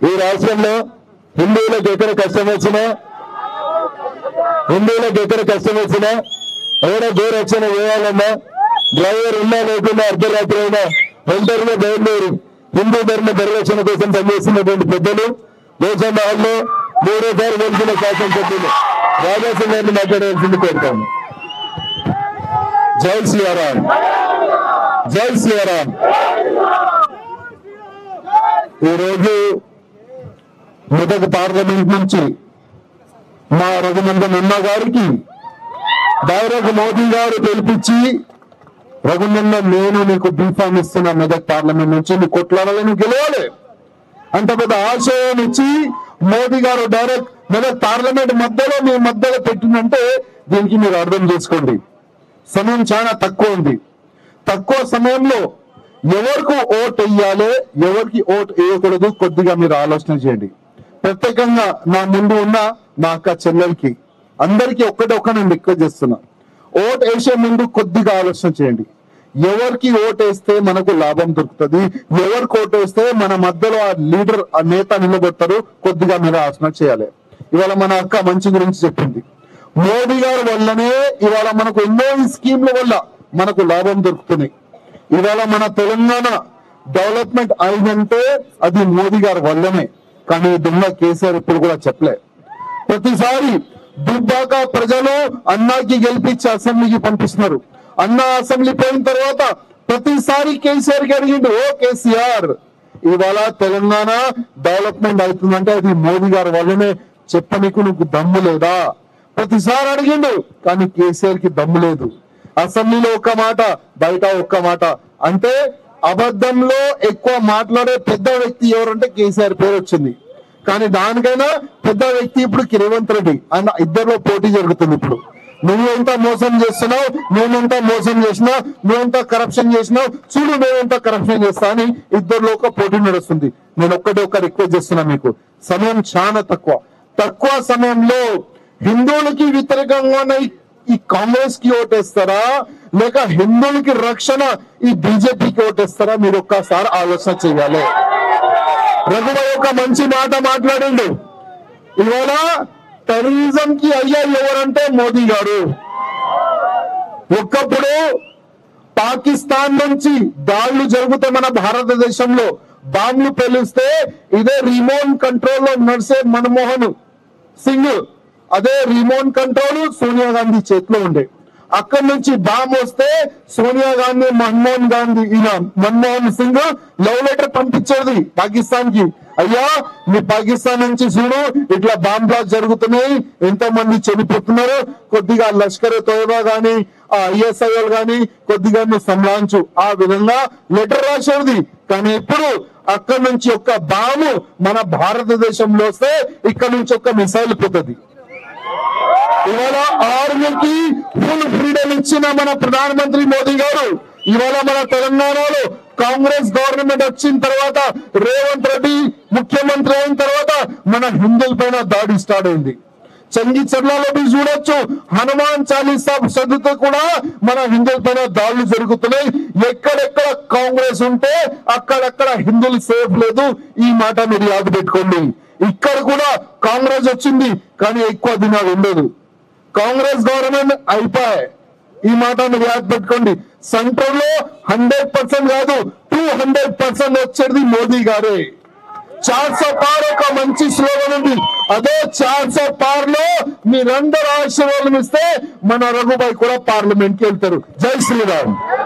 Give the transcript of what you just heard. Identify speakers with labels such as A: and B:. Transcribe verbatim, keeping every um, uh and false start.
A: ఈ రాష్ట్రంలో హిందువులకు ఎక్కడ కష్టం వచ్చినా హిందువులకు ఎక్కడ కష్టం వచ్చినా ఎవరైనా గోరక్షణ చేయాలన్నా డ్రైవర్ ఉన్నా లేకుండా అర్ధరాత్రి అయినా ఒంటరిగా బయలుదేరి హిందూ ధర్మ పరిరక్షణ కోసం పనిచేస్తున్నటువంటి పెద్దలు దేశంలో మూడోసారి గెలిచిన శాసనసభ్యులు రాజాసింగ్ గారిని మాట్లాడవలసింది కోరుతాను. జై శ్రీరామ్, జై శ్రీరామ్. ఈరోజు మొదటి పార్లమెంట్ నుంచి మా రఘునందన్ అన్న గారికి డైరెక్ట్ మోదీ గారు పిలిపించి, రఘునందన్ నేను నీకు బీఫామ్ ఇస్తున్నా మెదక్ పార్లమెంట్ నుంచి, నీ కొట్లాడాలి, నువ్వు గెలవాలి అంత పెద్ద ఆశయం ఇచ్చి మోదీ గారు డైరెక్ట్ మెదక్ పార్లమెంట్ మధ్యలో మీ మధ్యలో పెట్టిందంటే దీనికి మీరు అర్థం చేసుకోండి. సమయం చాలా తక్కువ ఉంది. తక్కువ సమయంలో ఎవరికి ఓట్ వేయాలి, ఎవరికి ఓట్ వేయకూడదు కొద్దిగా మీరు ఆలోచన చేయండి. ప్రత్యేకంగా నా ముందు ఉన్న నా అక్క చెల్లెలకి అందరికీ ఒక్కటే ఒక్క నేను రిక్వెస్ట్ చేస్తున్నా, ఓట్ వేసే ముందు కొద్దిగా ఆలోచన చేయండి. ఎవరికి ఓట్ వేస్తే మనకు లాభం దొరుకుతుంది, ఎవరికి ఓట్ వేస్తే మన మధ్యలో ఆ లీడర్ ఆ నేత నిలబెడతారు, కొద్దిగా మీరు ఆలోచన చేయాలి. ఇవాళ మన అక్క మంచి గురించి చెప్పింది. మోదీ గారి వల్లనే ఇవాళ మనకు ఎన్నో స్కీమ్ల వల్ల మనకు లాభం దొరుకుతుంది. ఇవాళ మన తెలంగాణ డెవలప్మెంట్ అయిందంటే అది మోదీ గారి వల్లనే. కానీ దొంగ కేసీఆర్ ఇప్పుడు కూడా చెప్పలే. ప్రతిసారి దుబ్బాక ప్రజలు అన్నాకి గెలిపించి అసెంబ్లీకి పంపిస్తున్నారు. అన్న అసెంబ్లీ పోయిన తర్వాత ప్రతిసారి కేసీఆర్ కి అడిగిండు, ఓ కేసీఆర్ ఇవాళ తెలంగాణ డెవలప్మెంట్ అవుతుందంటే అది మోదీ గారి వల్లనే, చెప్పనీకు నువ్వు దమ్ము లేదా? ప్రతిసారి అడిగిండు, కానీ కేసీఆర్ కి దమ్ము లేదు. అసెంబ్లీలో ఒక్క మాట, బయట ఒక్క మాట. అంటే అబద్ధంలో ఎక్కువ మాట్లాడే పెద్ద వ్యక్తి ఎవరంటే కేసీఆర్ పేరు వచ్చింది. కానీ దానికైనా పెద్ద వ్యక్తి ఇప్పుడు రేవంత్ రెడ్డి. అండ్ ఇద్దరిలో పోటీ జరుగుతుంది. ఇప్పుడు నువ్వెంత మోసం చేస్తున్నావు, నేనెంత మోసం చేసినా, నువ్వెంత కరప్షన్ చేసినావు, చూడు నేనెంత కరప్షన్ చేస్తా అని ఇద్దరిలో ఒక పోటీ నడుస్తుంది. నేను ఒక్కటే ఒక్క రిక్వెస్ట్ చేస్తున్నా, మీకు సమయం చాలా తక్కువ. తక్కువ సమయంలో హిందువులకి వ్యతిరేకంగా ఈ కాంగ్రెస్ కి ఓటేస్తారా, లేక హిందువులకి రక్షణ ఈ బీజేపీకి ఓటేస్తారా? మీరు ఒక్కసారి ఆలోచన చేయాలి. రఘుబాయ్ ఒక మంచి మాట మాట్లాడిండు. ఇవాళ టెర్రరిజం కి అయ్యా ఎవరంటే మోదీ గారు. ఒక్కప్పుడు పాకిస్తాన్ నుంచి దాడులు జరిగితే మన భారతదేశంలో బాంబులు పేలిస్తే ఇదే రిమోట్ కంట్రోల్ లో నడిసే మన్మోహన్ సింగ్, అదే రిమోట్ కంట్రోల్ సోనియా గాంధీ చేతిలో ఉండే. అక్కడి నుంచి బాంబు వస్తే సోనియా గాంధీ మన్మోహన్ గాంధీ ఈయన మన్మోహన్ సింగ్ లవ్ లెటర్ పంపించేది పాకిస్తాన్ కి, అయ్యా మీ పాకిస్తాన్ నుంచి చూడు ఇట్లా బాంబ్ బ్లాస్ట్ జరుగుతున్నాయి, ఎంతో మంది చనిపోతున్నారు, కొద్దిగా లష్కర్ తోయబా గాని ఆ ఐఎస్ఐఎల్ గాని కొద్దిగా నువ్వు సంభాంచు, ఆ విధంగా లెటర్ రాసేది. కానీ ఇప్పుడు అక్కడి నుంచి ఒక్క బాంబు మన భారతదేశంలో వస్తే ఇక్కడ నుంచి ఒక్క మిసైల్ పోతుంది. ఇవాళ ఆర్మీకి ఫుల్ ఫ్రీడమ్ ఇచ్చిన మన ప్రధానమంత్రి మోదీ గారు ఇవాళ మన తెలంగాణలో కాంగ్రెస్ గవర్నమెంట్ వచ్చిన తర్వాత, రేవంత్ రెడ్డి ముఖ్యమంత్రి అయిన తర్వాత మన హిందువుల పైన దాడి స్టార్ట్ అయింది. చంగి చర్లలో మీరు చూడొచ్చు, హనుమాన్ చాలీసా చదివితే కూడా మన హిందువుల పైన దాడులు జరుగుతున్నాయి. ఎక్కడెక్కడ కాంగ్రెస్ ఉంటే అక్కడెక్కడ హిందువులు సేఫ్ లేదు. ఈ మాట మీరు యాద పెట్టుకోండి. ఇక్కడ కూడా కాంగ్రెస్ వచ్చింది, కానీ ఎక్కువ దినాలు ఉండదు. కాంగ్రెస్ గవర్నమెంట్ అయిపోయాయి, ఈ మాట మీరు యాద పెట్టుకోండి. సెంట్రల్ లో హండ్రెడ్ పర్సెంట్ కాదు టూ హండ్రెడ్ పర్సెంట్ వచ్చేది మోదీ గారే. చార్ సో పార్ ఒక మంచి స్లోగన్ ఉంది. అదే చార్ సో పార్ లో మీరందరూ ఆశీర్వాదం ఇస్తే మన రఘుబాయ్ కూడా పార్లమెంట్ కి వెళ్తారు. జై శ్రీరామ్.